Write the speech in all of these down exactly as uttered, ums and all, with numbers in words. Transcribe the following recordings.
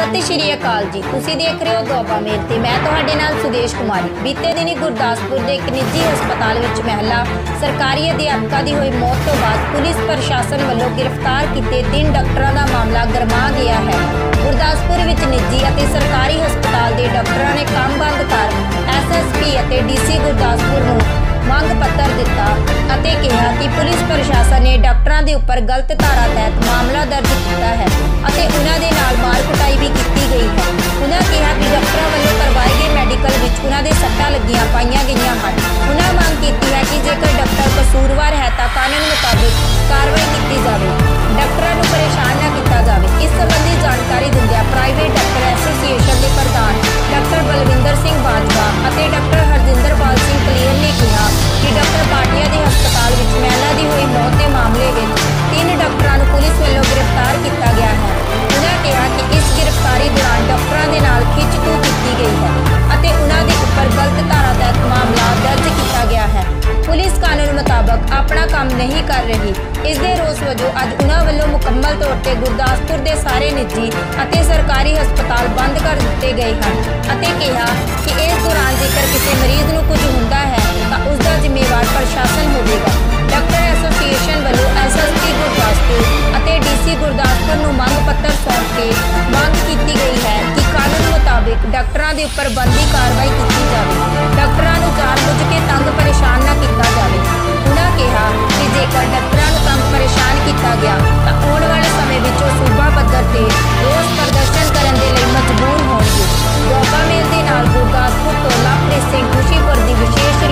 सत श्री अकाल जी, तुसी देख रहे हो दुआबा मेल ते मैं तुहाडे नाल सुदेश कुमारी। बीते दिनी गुरदासपुर के एक निजी हस्पताल विच महिला सरकारी अध्यापका की हुई मौत तो बाद पुलिस प्रशासन वालों गिरफ्तार किए तीन डॉक्टरों का मामला गरमा गया है। गुरदासपुर विच निजी और सरकारी हस्पताल के डॉक्टरों ने काम बंद कर एस एस पी और डी सी गुरदासपुर नूं मंग पत्र दिता अते कहा कि पुलिस प्रशासन ने डॉक्टरों के उपर गलत धारा तहत मामला दर्ज किया है अते उन्हां दे नाल मार कुटाई भी की गई है। उन्होंने कहा कि डॉक्टरों वालों करवाए गए मैडिकल विच उन्हां दे सट्टां लगियां पाईयां गईयां हैं। उन्होंने मांग की है कि जेकर डॉक्टर कसूरवार है तो कानून मुताबिक कार्रवाई की जाए, डॉक्टरों को परेशान न किया जाए। इस संबंधी जानकारी दिंदियां प्राइवेट डॉक्टर एसोसीएशन के प्रधान डॉक्टर बलविंदर सिंह बाजवा और डॉक्टर हरजिंदर पाल सिंह कलीर ने कहा कि डॉक्टर भाटिया के हस्पताल में महिला की हुई मौत के मामले में तीन डॉक्टरों को पुलिस वालों गिरफ्तार किया गया है। उन्होंने कहा कि इस गिरफ्तारी दौरान डॉक्टरों के नाल खिंचतू की गई है और उन्होंने उपर गलत धारा तहत मामला दर्ज किया गया है। पुलिस कानून मुताबिक अपना काम नहीं कर रही। इस दे रोस वजों अज उन्होंने वालों मुकम्मल तौर पर गुरदासपुर के सारे निजी और सरकारी हस्पताल बंद कर दिए गए हैं और कहा कि इस दौरान जेकर किसी मरीज को कुछ होता है तो उसका जिम्मेवार प्रशासन होगा। डॉक्टर एसोसीएशन वालों एस एस पी गुरदासपुर और डी सी गुरदासपुर को मंग पत्र सौंप के मांग की गई है कि कानून मुताबिक डॉक्टरों के उपर बनती कार्रवाई की जाए, डॉक्टरों को जानबूझ के तंग परेशान न किया जाए। उन्होंने कहा कि जेकर डॉक्टरों को तंग परेशान किया गया तो आने वाले समय में सूबा पद्धर से रोस प्रदर्शन करने के लिए मजबूर होंगे। दुआबा मेल के नाल गुरदासपुर तो लवप्रीत सिंह खुशीपुर की विशेष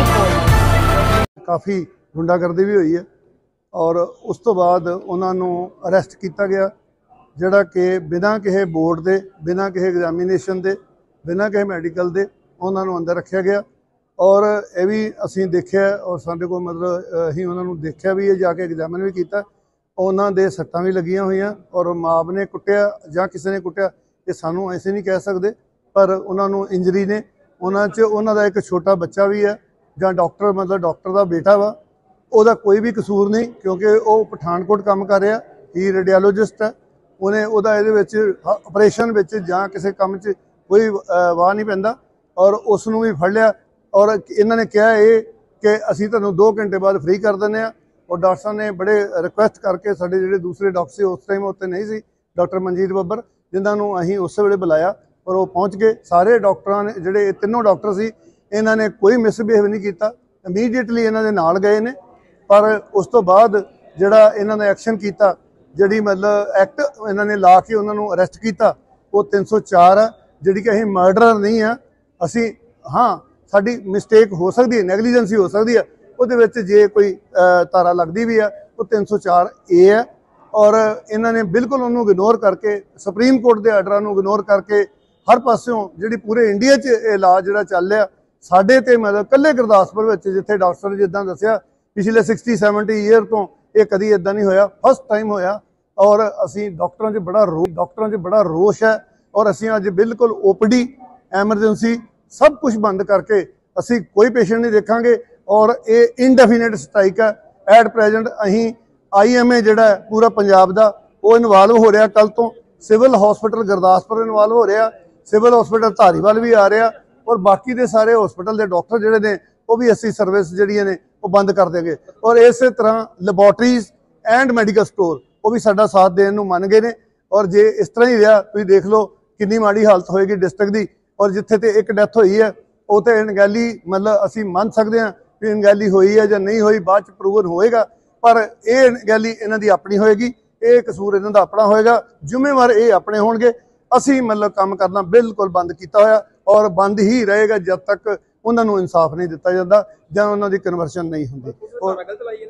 रिपोर्ट। काफ़ी गुंडागर्दी भी हुई है और उस तो बाद उन्होंने अरेस्ट किया गया जिहड़ा कि बिना किसी बोर्ड के बिना किसी एग्जामिनेशन के बिना किसी मैडिकल के उन्होंने अंदर रखा गया। और यह भी असी देखा और साढ़े को मतलब अं उन्होंने देखा भी है, जाके एग्जामिन भी किया। उन्होंने सट्टां भी लगियां हुई और माप ने कुटिया जां किसी ने कुटिया ये सानू ऐसे नहीं कह सकते, पर उन्होंने इंजरी ने उन्होंने उन्होंने एक छोटा बच्चा भी है जां डॉक्टर मतलब डॉक्टर का बेटा वा ਉਹਦਾ कोई भी कसूर नहीं क्योंकि वह पठानकोट काम कर रहा ही रेडियोलॉजिस्ट है। उन्हें ਉਹਦਾ ਇਹਦੇ ਵਿੱਚ ਆਪਰੇਸ਼ਨ ਵਿੱਚ ਜਾਂ ਕਿਸੇ ਕੰਮ 'ਚ ਕੋਈ ਵਾਹ नहीं पैंदा और उसनों भी फड़ लिया और इन्होंने कहा है कि असी तुहानूं दो घंटे बाद फ्री कर दें। और डॉक्टर साहब ने बड़े रिक्वेस्ट करके साडे जिहड़े दूसरे डॉक्टर से उस टाइम उत्ते नहीं सी डॉक्टर मनजीत बब्बर जिन्होंने असीं उस वेले बुलाया और वो पहुँच गए। सारे डॉक्टरों ने जिहड़े तीनों डॉक्टर सी इन्होंने कोई मिसबिहेव नहीं किया, इमीडिएटली इन्हों के नाल गए ने। पर उस तो बाद जिहड़ा इन्होंने एक्शन किया जिहड़ी मतलब एक्ट इन्होंने ला के उन्होंने अरेस्ट किया वो तीन सौ चार है जिहड़ी कि असीं मर्डरर नहीं है। असी हाँ साडी मिसटेक हो सकती है, नैगलीजेंसी हो सकती है, उहदे विच जे कोई धारा लगती भी है वो तीन सौ चार ए है। और इन्होंने बिल्कुल उन्होंने इग्नोर करके सुप्रीम कोर्ट के आर्डर को इग्नोर करके हर पासों जिहड़ी पूरे इंडिया च इलाज जिहड़ा चल रहा साडे ते मतलब कल्ले गुरदासपुर विच जिथे डॉक्टर जिद्दां दस्सिया पिछले सिक्सटी सैवनटी ईयर तो ये कभी इदा नहीं होया, फर्स्ट टाइम होया। और असी डॉक्टरों से बड़ा रो डॉक्टरों से बड़ा रोष है और असी अज बिल्कुल ओपीडी एमरजेंसी सब कुछ बंद करके असी कोई पेशेंट नहीं देखांगे। और ये इनडेफिनेट स्ट्राइक है। एट प्रेजेंट अहीं आई एम ए जिहड़ा पूरा पंजाब का वो इनवाल्व हो रहा, कल तो सिविल हॉस्पिटल गुरदासपुर इनवाल्व हो रहा, सिविल हॉस्पिटल धारीवाल भी आ रहा और बाकी के सारे हॉस्पिटल के डॉक्टर जिहड़े ने वो भी असी सर्विस जिहड़ियां ने वो बंद कर देंगे। और इस तरह लैबोरेटरीज एंड मैडिकल स्टोर वो भी साडा साथ देने को मन गए ने। और जे इस तरह ही रहा तुसीं देख लो कितनी माड़ी हालत होएगी डिस्ट्रिक्ट की। और जिथे ते एक डेथ हुई है वो तो अणगैली मतलब असी मान सकते हैं भी अणगैली हुई है या नहीं हुई, बाद च प्रूवन होएगा, पर यह अणगैली इन्हां दी अपनी होएगी, ये कसूर इन्हां दा अपना होएगा, जिम्मेवार ये अपने होणगे। असी मतलब काम करना बिल्कुल बंद किया होया और बंद ही रहेगा जब तक उन्होंने इंसाफ नहीं दिता जाता जां उन्हां दी कन्वर्शन नहीं होंदी। और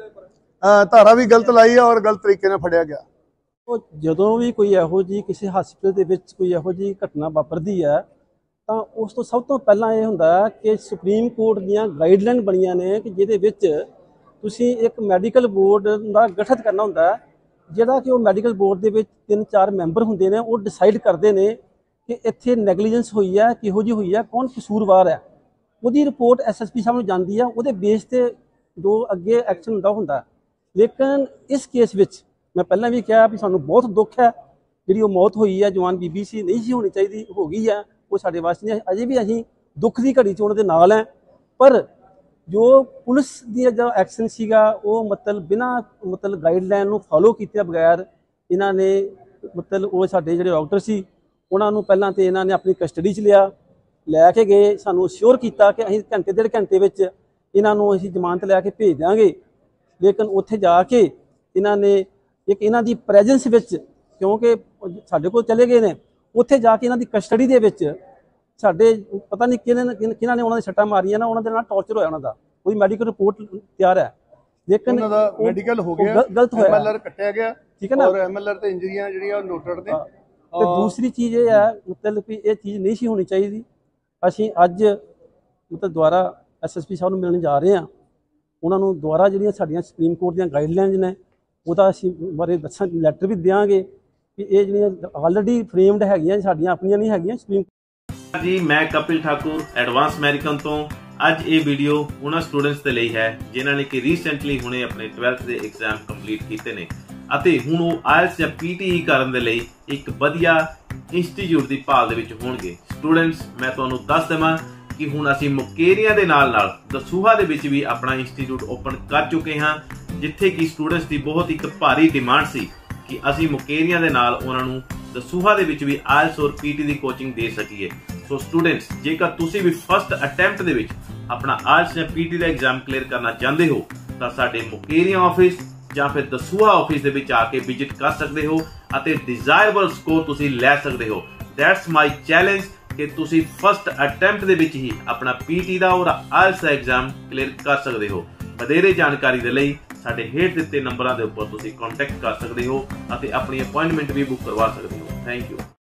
धारा भी गलत लाई है और गलत तरीके फड़िया गया। ਜਦੋਂ भी कोई ਇਹੋ जी किसी हॉस्पिटल ਦੇ ਵਿੱਚ कोई ਇਹੋ जी घटना वापरती है तो उस तो सब तो पहला ये ਹੁੰਦਾ कि सुप्रीम कोर्ट ਦੀਆਂ गाइडलाइन ਬਣੀਆਂ ਨੇ कि ਜਿਹਦੇ ਵਿੱਚ ਤੁਸੀਂ एक मैडिकल बोर्ड ਦਾ गठित करना ਹੁੰਦਾ ਜਿਹੜਾ कि वो मैडिकल बोर्ड ਦੇ ਵਿੱਚ तीन चार मैंबर ਹੁੰਦੇ ਨੇ, ਉਹ डिसाइड ਕਰਦੇ ਨੇ कि ਇੱਥੇ ਨੈਗਲੀਜੈਂਸ ਹੋਈ ਹੈ, ਕਿਹੋ ਜੀ ਹੋਈ ਹੈ, ਕੌਣ ਕਸੂਰਵਾਰ ਹੈ। ਉਹਦੀ ਰਿਪੋर्ट एस एस पी साहब ਨੂੰ ਜਾਂਦੀ ਹੈ, ਉਹਦੇ बेस ਤੇ जो अगे एक्शन ਹੁੰਦਾ ਹੁੰਦਾ। लेकिन इस केस विच मैं पहले भी कहा भी सानू बहुत दुख है ਜਿਹੜੀ ਉਹ ਮੌਤ ਹੋਈ ਹੈ ਜਵਾਨ ਬੀਬੀ ਸੀ, ਨਹੀਂ ਸੀ ਹੋਣੀ ਚਾਹੀਦੀ, ਹੋ ਗਈ ਹੈ, ਉਹ ਸਾਡੇ ਵਾਸਤੇ ਨਹੀਂ। ਅਜੇ ਵੀ ਅਸੀਂ ਦੁੱਖ ਦੀ ਘੜੀ 'ਚ ਉਹਨਾਂ ਦੇ ਨਾਲ ਹੈ, ਪਰ ਜੋ ਪੁਲਿਸ ਦੀ ਜਿਹੜਾ ਐਕਸ਼ਨ ਸੀਗਾ ਉਹ ਮਤਲਬ ਬਿਨਾਂ ਮਤਲਬ ਗਾਈਡਲਾਈਨ ਨੂੰ ਫੋਲੋ ਕੀਤੇ ਬਗੈਰ ਇਹਨਾਂ ਨੇ ਮਤਲਬ ਉਹ ਸਾਡੇ ਜਿਹੜੇ ਡਾਕਟਰ ਸੀ ਉਹਨਾਂ ਨੂੰ ਪਹਿਲਾਂ ਤੇ ਇਹਨਾਂ ਨੇ ਆਪਣੀ ਕਸਟਡੀ 'ਚ ਲਿਆ, ਲੈ ਕੇ ਗਏ, ਸਾਨੂੰ ਅਸ਼ੋਰ ਕੀਤਾ ਕਿ ਅਸੀਂ ਘੰਟੇ ਡੇਢ ਘੰਟੇ ਵਿੱਚ ਇਹਨਾਂ ਨੂੰ ਅਸੀਂ ਜ਼ਮਾਨਤ ਲੈ ਕੇ ਭੇਜ ਦਿਆਂਗੇ। ਲੇਕਿਨ ਉੱਥੇ ਜਾ ਕੇ ਇਹਨਾਂ ਨੇ ਇੱਕ ਇਹਨਾਂ ਦੀ ਪ੍ਰੈਜ਼ੈਂਸ ਵਿੱਚ, ਕਿਉਂਕਿ ਸਾਡੇ ਕੋਲ ਚਲੇ ਗਏ ਨੇ, ਉੱਥੇ ਜਾ ਕੇ ਇਹਨਾਂ ਦੀ ਕਸਟਡੀ ਦੇ ਵਿੱਚ ਸਾਡੇ ਪਤਾ ਨਹੀਂ ਕਿਹਨੇ ਕਿਹਨਾਂ ਨੇ ਉਹਨਾਂ ਦੇ ਸੱਟਾਂ ਮਾਰੀਆਂ ਨਾ, ਉਹਨਾਂ ਦੇ ਨਾਲ ਟੌਰਚਰ ਹੋਇਆ, ਉਹਨਾਂ ਦਾ ਕੋਈ ਮੈਡੀਕਲ ਰਿਪੋਰਟ ਤਿਆਰ ਹੈ, ਲੇਕਿਨ ਉਹਨਾਂ ਦਾ ਮੈਡੀਕਲ ਹੋ ਗਿਆ, ਗਲਤ ਹੋਇਆ, ਐਮਐਲਆਰ ਕੱਟਿਆ ਗਿਆ, ਠੀਕ ਹੈ ਨਾ, ਔਰ ਐਮਐਲਆਰ ਤੇ ਇੰਜਰੀਆਂ ਜਿਹੜੀਆਂ ਉਹ ਨੋਟਡ ਨੇ। ਤੇ ਦੂਸਰੀ ਚੀਜ਼ ਇਹ ਹੈ ਮਤਲਬ ਕਿ ਇਹ ਚੀਜ਼ ਨਹੀਂ ਸੀ ਹੋਣੀ ਚਾਹੀਦੀ। ਅਸੀਂ ਅੱਜ ਮਤਲਬ ਦੁਬਾਰਾ ਐਸਐਸਪੀ ਸਾਹਿਬ ਨੂੰ ਮਿਲਣ ਜਾ ਰਹੇ ਹਾਂ, ਉਹਨਾਂ ਨੂੰ ਦੁਬਾਰਾ ਜਿਹੜੀਆਂ ਸਾਡੀਆਂ ਸੁਪਰੀਮ ਕੋਰਟ ਦੀਆਂ ਗਾਈਡਲਾਈਨਸ ਨੇ ਉਹਦਾ ਅਸੀਂ ਬਾਰੇ ਦੱਸਾਂ, ਲੈਟਰ ਵੀ ਦਿਆਂਗੇ ਕਿ ਇਹ ਜਿਹੜੀਆਂ ਆਲਰੇਡੀ ਫਰੇਮਡ ਹੈਗੀਆਂ, ਸਾਡੀਆਂ ਆਪਣੀਆਂ ਨਹੀਂ ਹੈਗੀਆਂ। ਸੁਪਰੀਮ ਜੀ ਮੈਂ ਕਪਿਲ ਠਾਕੁਰ ਐਡਵਾਂਸ ਅਮਰੀਕਨ ਤੋਂ। ਅੱਜ ਇਹ ਵੀਡੀਓ ਉਹਨਾਂ ਸਟੂਡੈਂਟਸ ਦੇ ਲਈ ਹੈ ਜਿਨ੍ਹਾਂ ਨੇ ਕਿ ਰੀਸੈਂਟਲੀ ਹੁਣੇ ਆਪਣੇ ਟਵੈਲਥ ਦੇ ਐਗਜ਼ਾਮ ਕੰਪਲੀਟ ਕੀਤੇ ਨੇ ਅਤੇ ਹੁਣ ਉਹ ਆਇਲਸ ਜਾਂ ਪੀਟੀਈ ਕਰਨ ਦੇ ਲਈ ਇੱਕ ਵਧੀਆ ਇੰਸਟੀਚਿਊਟ ਦੀ ਭਾਲ ਦੇ ਵਿੱਚ ਹੋਣਗੇ। ਸਟੂਡੈਂਟਸ, ਮੈਂ ਤੁਹਾਨੂੰ ਦੱਸ ਦੇਵਾਂ ਕਿ ਹੁਣ ਅਸੀਂ ਮੁਕੇਰੀਆਂ ਦੇ ਨਾਲ ਨਾਲ ਦਸੂਹਾ ਦੇ ਵਿੱਚ ਵੀ ਆਪਣਾ ਇੰਸਟੀਚਿਊਟ ਓਪਨ ਕਰ ਚੁੱਕੇ ਹਾਂ, ਜਿੱਥੇ ਕਿ ਸਟੂਡੈਂਟਸ ਦੀ ਬਹੁਤ ਇੱਕ ਭਾਰੀ ਡਿਮਾਂਡ ਸੀ ਕਿ ਅਸੀਂ ਮੁਕੇਰੀਆਂ ਦੇ ਨਾਲ ਉਹਨਾਂ ਨੂੰ ਦਸੂਹਾ ਦੇ ਵਿੱਚ ਵੀ ਆਇਲਸ ਔਰ ਪੀਟੀ ਦੀ ਕੋਚਿੰਗ ਦੇ ਸਕੀਏ। ਸੋ ਸਟੂਡੈਂਟਸ, ਜੇਕਰ ਤੁਸੀਂ ਵੀ ਫਸਟ ਅਟੈਂਪਟ ਦੇ ਵਿੱਚ ਆਪਣਾ ਆਇਲਸ ਜਾਂ ਪੀਟੀ ਦਾ ਐਗਜ਼ਾਮ ਕਲੀਅਰ ਕਰਨਾ ਚਾਹੁੰਦੇ ਹੋ ਤਾਂ ਸਾਡੇ ਮੁਕੇਰੀਆਂ ਆਫਿਸ ਜਾਂ ਫਿਰ ਦਸੂਹਾ ਆਫਿਸ ਦੇ ਵਿੱਚ ਆ ਕੇ ਵਿਜ਼ਿਟ ਕਰ ਸਕਦੇ ਹੋ ਅਤੇ ਡਿਜ਼ਾਇਰਬਲ ਸਕੋਰ ਤੁਸੀਂ ਲੈ ਸਕਦੇ ਹੋ। ਦੈਟਸ ਮਾਈ ਚੈਲੰਜ ਕਿ ਤੁਸੀਂ ਫਸਟ ਅਟੈਂਪਟ ਦੇ ਵਿੱਚ ਹੀ ਆਪਣਾ ਪੀਟੀ ਦਾ ਔਰ ਆਇਲਸ ਦਾ ਐਗਜ਼ਾਮ ਕਲੀਅਰ ਕਰ ਸਕਦੇ ਹੋ। ਵਧੇਰੇ ਜਾਣਕਾਰੀ ਦੇ ਲਈ ਸਾਡੇ ਹੇਠ ਦਿੱਤੇ ਨੰਬਰਾਂ ਦੇ ਉੱਪਰ ਤੁਸੀਂ ਕੰਟੈਕਟ ਕਰ ਸਕਦੇ ਹੋ ਅਤੇ ਆਪਣੀ ਅਪਾਇੰਟਮੈਂਟ ਵੀ ਬੁੱਕ ਕਰਵਾ ਸਕਦੇ ਹੋ। Thank you.